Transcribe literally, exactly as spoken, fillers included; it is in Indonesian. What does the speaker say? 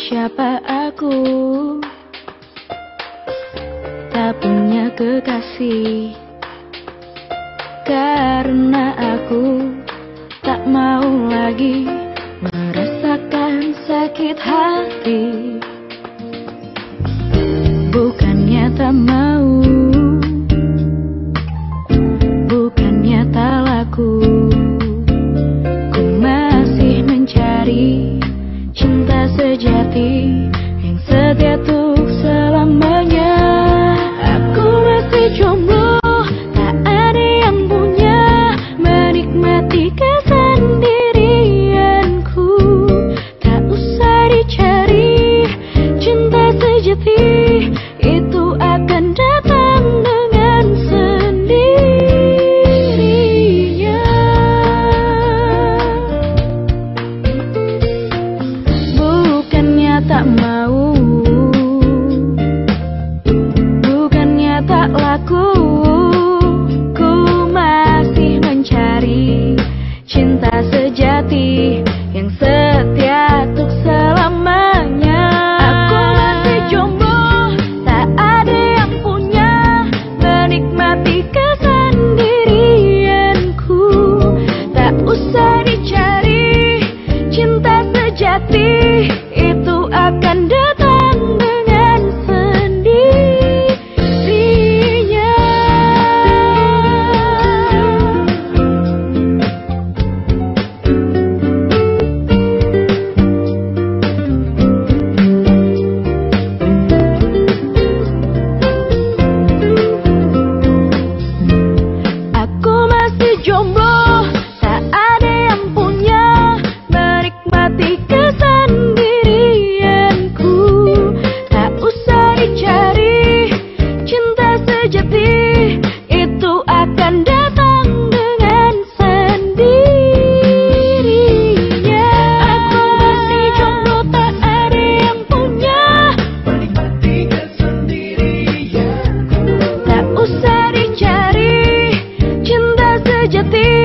siapa aku, tak punya kekasih, karena aku tak mau lagi merasakan sakit hati. Bukannya tak mau, bukannya tak laku, ku masih mencari cinta sejati yang setia untuk selamanya. Aku masih jomblo, tak ada yang punya, menikmati kesendirianku. Tak usah dicari cinta sejati, itu akan datang dengan sendirinya. Bukannya tak mau, bukannya tak laku, ku masih mencari cinta sejati yang setia untuk selamanya. Aku masih jomblo, tak ada yang punya, menikmati kesendirianku. Tak usah dicari cinta sejati, itu akan datang dengan sendirinya. Aku masih jomblo, tak ada yang punya, menikmati kesendirianku. Tak usah dicari cinta sejati, itu akan datang dengan sendirinya. Aku masih jomblo, tak ada yang punya, menikmati kesendirianku. tak usah dicari cinta sejati,